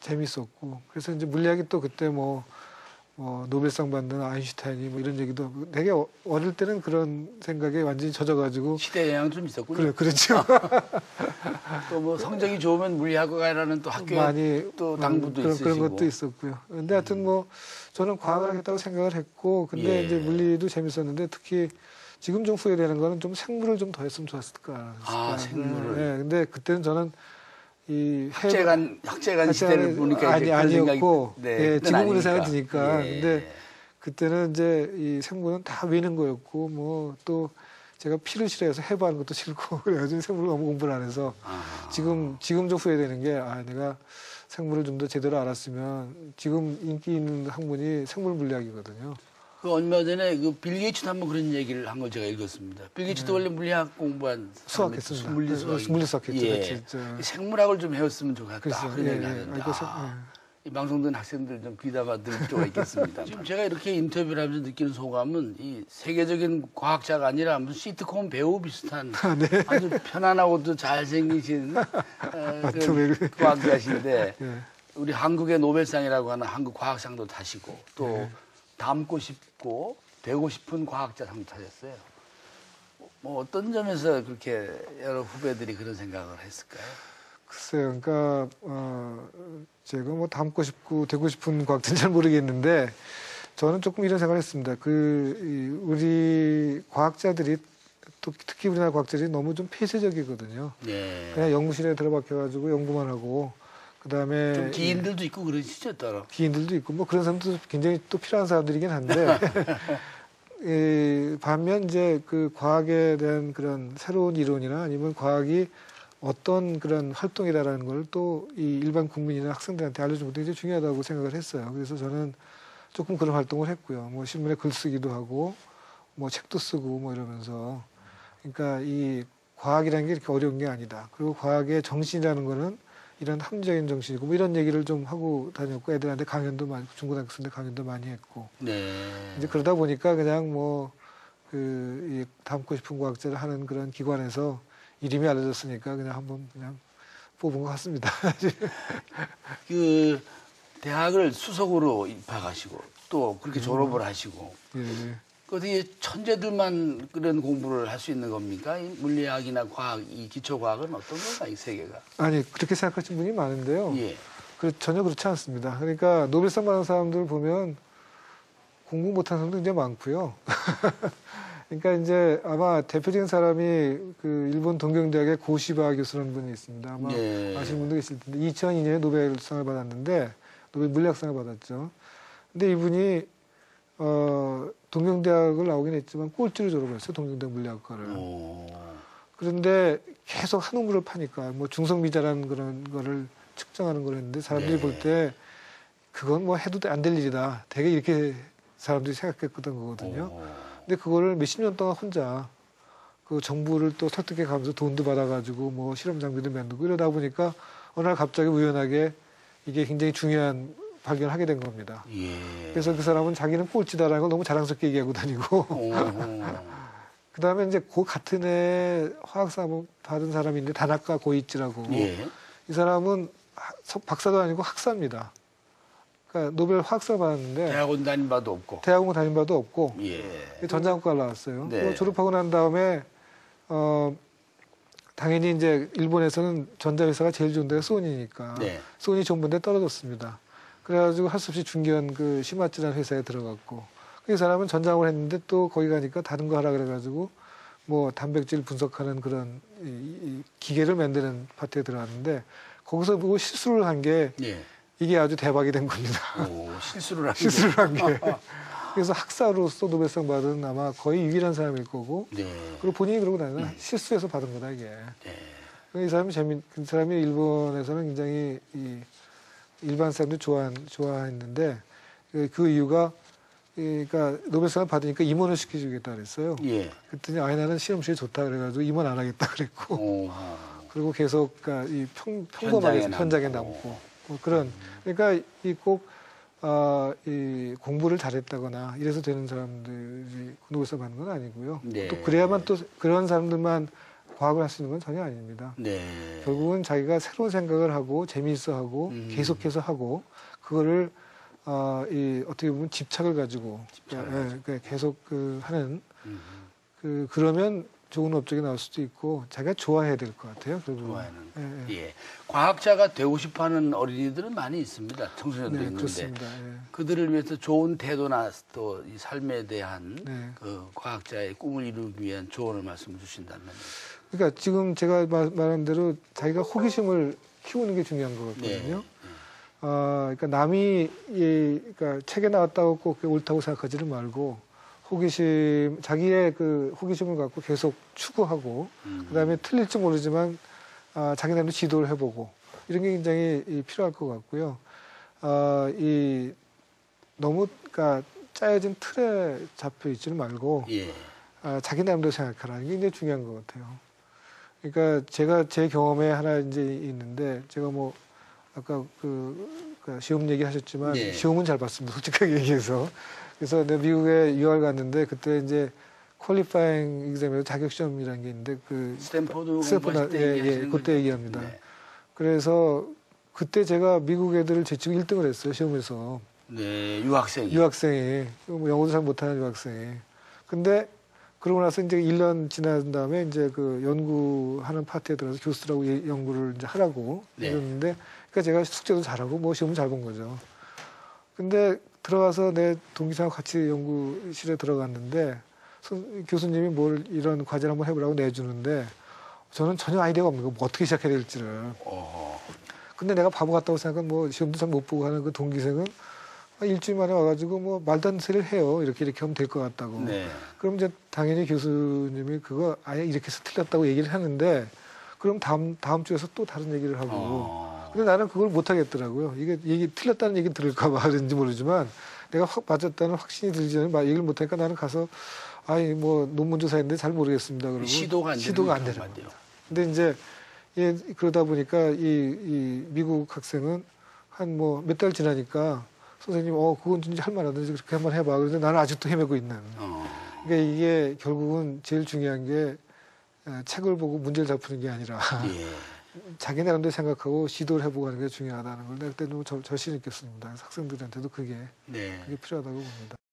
재밌었고 그래서 이제 물리학이 또 그때 뭐 노벨상 받는 아인슈타인이 뭐 이런 얘기도 되게 어릴 때는 그런 생각에 완전히 젖어가지고 시대 영향 좀 있었군요. 그렇죠. 또 뭐 성적이 좋으면 물리학과라는 또 학교에 많이 또 당부도 있으시고 그런 것도 있었고요. 근데 하여튼 뭐 저는 과학을 하겠다고 생각을 했고 근데 예. 이제 물리도 재밌었는데 특히 지금 좀 후회되는 거는 좀 생물을 좀 더 했으면 좋았을까. 생물을. 네, 근데 그때는 저는 이 학제간 시대를 보니까 아니었고 예, 지금은 그런 생각이 아니니까. 드니까 예. 근데 그때는 이제 이 생물은 다 미는 거였고 뭐 또 제가 피를 싫어해서 해부하는 것도 싫고 그래가지고 생물을 너무 공부를 안 해서 지금 좀 후회되는 게 내가 생물을 좀 더 제대로 알았으면 지금 인기 있는 학문이 생물 물리학이거든요. 그 얼마 전에 그 빌 게이츠도 한번 그런 얘기를 한 걸 제가 읽었습니다. 빌 게이츠도 원래 물리학 공부한 수학했습니다. 물리수학했죠. 예. 생물학을 좀 해왔으면 좋겠다. 그래서, 그런 얘기를 하는데 이 방송 듣는 학생들 좀 귀담아 들을 필요가 있겠습니다. 지금 제가 이렇게 인터뷰를 하면서 느끼는 소감은 이 세계적인 과학자가 아니라 무슨 시트콤 배우 비슷한 네. 아주 편안하고도 잘생기신 그런 과학자신데 우리 한국의 노벨상이라고 하는 한국 과학상도 타시고 또 닮고 싶고 되고 싶은 과학자상도 타셨어요. 뭐 어떤 점에서 그렇게 여러 후배들이 그런 생각을 했을까요? 글쎄요, 그러니까 제가 뭐 닮고 싶고 되고 싶은 과학자는 잘 모르겠는데 저는 조금 이런 생각을 했습니다. 우리 과학자들이 또 특히 우리나라 과학자들이 너무 좀 폐쇄적이거든요. 예. 그냥 연구실에 들어박혀가지고 연구만 하고 그다음에 좀 기인들도 있고 그러시죠, 따로. 기인들도 있고 뭐 그런 사람도 굉장히 또 필요한 사람들이긴 한데 반면 이제 그 과학에 대한 그런 새로운 이론이나 아니면 과학이 어떤 그런 활동이다라는 걸 또 이 일반 국민이나 학생들한테 알려주는 것도 굉장히 중요하다고 생각을 했어요. 그래서 저는 조금 그런 활동을 했고요. 뭐 신문에 글 쓰기도 하고 뭐 책도 쓰고 뭐 이러면서 그러니까 이 과학이라는 게 이렇게 어려운 게 아니다. 그리고 과학의 정신이라는 거는 이런 합리적인 정신이고 뭐 이런 얘기를 좀 하고 다녔고 애들한테 강연도 많이 중고등학생들 강연도 많이 했고 이제 그러다 보니까 그냥 뭐 이 닮고 싶은 과학자를 하는 그런 기관에서 이름이 알려졌으니까 그냥 한번 그냥 뽑은 것 같습니다. 그 대학을 수석으로 입학하시고 또 그렇게 졸업을 하시고 어떻게 천재들만 그런 공부를 할 수 있는 겁니까? 이 물리학이나 과학, 이 기초과학은 어떤 건가, 이 세계가? 아니 그렇게 생각하시는 분이 많은데요. 예. 전혀 그렇지 않습니다. 그러니까 노벨상 받은 사람들 보면 공부 못하는 사람도 굉장히 많고요. 그러니까 이제 아마 대표적인 사람이 그 일본 동경대학의 고시바 교수라는 분이 있습니다. 아마 아시는 분도 계실 텐데 2002년에 노벨상을 받았는데 노벨 물리학상을 받았죠. 근데 이분이 동경대학을 나오긴 했지만 꼴찌로 졸업을 했어요. 동경대학 물리학과를. 그런데 계속 한우물을 파니까 뭐 중성미자라는 그런 거를 측정하는 걸 했는데 사람들이 볼 때 그건 뭐 해도 안 될 일이다. 되게 이렇게 사람들이 생각했던 거거든요. 근데 그거를 몇십 년 동안 혼자 그 정부를 또 설득해 가면서 돈도 받아가지고 뭐 실험 장비도 만들고 이러다 보니까 어느 날 갑자기 우연하게 이게 굉장히 중요한 발견을 하게 된 겁니다. 그래서 그 사람은 자기는 꼴찌다라는 걸 너무 자랑스럽게 얘기하고 다니고 그 다음에 이제 그 같은 해 화학상 받은 사람이 있는데 다나카 고이치라고 이 사람은 박사도 아니고 학사입니다. 그러니까 노벨 화학상 받았는데 대학원 다닌 바도 없고 대학원 다닌 바도 없고 전자학과를 나왔어요. 졸업하고 난 다음에 당연히 이제 일본에서는 전자회사가 제일 좋은 데가 소니니까 소니 정보인데 떨어졌습니다. 그래가지고 할 수 없이 중견 그 시마츠라는 회사에 들어갔고 그 사람은 전자학원을 했는데 또 거기 가니까 다른 거 하라 그래가지고 뭐 단백질 분석하는 그런 이 기계를 만드는 파트에 들어갔는데 거기서 보고 실수를 한 게 이게 아주 대박이 된 겁니다. 실수를 한 게. 그래서 학사로서 노벨상 받은 아마 거의 유일한 사람일 거고 그리고 본인이 그러고 다니나 실수해서 받은 거다 이게. 이 사람이 그 사람이 일본에서는 굉장히 일반 사람들 좋아했는데 그 이유가 그러니까 노벨상을 받으니까 임원을 시켜주겠다 그랬어요. 그랬더니 나는 실험실이 좋다 그래가지고 임원 안 하겠다 그랬고 그리고 계속 그러니까 이 평범하게 현장에 남고 뭐 그런 그러니까 이 공부를 잘했다거나 이래서 되는 사람들이 노벨상 받는 건 아니고요. 또 그래야만 또 그런 사람들만 과학을 할 수 있는 건 전혀 아닙니다. 네. 결국은 자기가 새로운 생각을 하고 재미있어하고 계속해서 하고 그거를 어떻게 보면 집착을 가지고 계속 하는 그러면 좋은 업적이 나올 수도 있고 자기가 좋아해야 될 것 같아요. 결국은. 좋아하는. 예. 과학자가 되고 싶어하는 어린이들은 많이 있습니다. 청소년도 네, 있는데 그렇습니다. 예. 그들을 위해서 좋은 태도나 또 이 삶에 대한 네. 그 과학자의 꿈을 이루기 위한 조언을 말씀 주신다면. 그러니까 지금 제가 말한 대로 자기가 호기심을 키우는 게 중요한 거거든요. 네. 그러니까 남이 그러니까 책에 나왔다고 꼭 옳다고 생각하지는 말고 호기심, 자기의 그 호기심을 갖고 계속 추구하고 그다음에 틀릴지 모르지만 자기나름대로 지도를 해보고 이런 게 굉장히 필요할 것 같고요. 너무 그러니까 짜여진 틀에 잡혀 있지는 말고 예. 자기 나름대로 생각하라는 게 굉장히 중요한 것 같아요. 그러니까 제가 제 경험에 하나 이제 있는데 제가 뭐 아까 그 시험 얘기하셨지만 네. 시험은 잘 봤습니다. 솔직하게 얘기해서. 그래서 내가 미국에 유학을 갔는데 그때 이제 퀄리파잉 exam이라고 자격 시험이라는 게 있는데 스탠포드 스탠포드 때 그때 얘기합니다. 네. 그래서 그때 제가 미국 애들을 제치고 1등을 했어요. 시험에서. 네, 유학생이. 뭐 영어도 잘 못하는 유학생이. 근데 그러고 나서 이제 1년 지난 다음에 이제 그 연구하는 파트에 들어가서 교수들하고 연구를 이제 하라고 네. 해줬는데, 그러니까 제가 숙제도 잘하고 뭐 시험은 잘 본 거죠. 근데 들어가서 내 동기생하고 같이 연구실에 들어갔는데 교수님이 뭘 이런 과제를 한번 해보라고 내주는데 저는 전혀 아이디어가 없는 거, 뭐 어떻게 시작해야 될지를. 근데 내가 바보 같다고 생각은 뭐 시험도 잘 못 보고 하는 그 동기생은 일주일 만에 와가지고 뭐 말도 안 소리를 해요. 이렇게 하면 될 것 같다고. 네. 그럼 이제 당연히 교수님이 그거 아예 이렇게 해서 틀렸다고 얘기를 하는데 그럼 다음 주에서 또 다른 얘기를 하고. 근데 나는 그걸 못 하겠더라고요. 이게 틀렸다는 얘기 들을까 봐 그런지 모르지만 내가 맞았다는 확신이 들기 전에 얘기를 못 하니까 나는 가서 뭐 논문 조사했는데 잘 모르겠습니다. 그러고 시도가 안 되는 겁니다. 근데 이제 그러다 보니까 이 미국 학생은 한 뭐 몇 달 지나니까 선생님 그건 진짜 할 만하던데 그렇게 한번 해봐. 그런데 나는 아직도 헤매고 있는. 그러니까 이게 결국은 제일 중요한 게 책을 보고 문제를 잡는 게 아니라 예. 자기 나름대로 생각하고 시도를 해보고 하는 게 중요하다는 걸 내가 그때 너무 절실히 느꼈습니다. 학생들한테도 그게 네. 필요하다고 봅니다.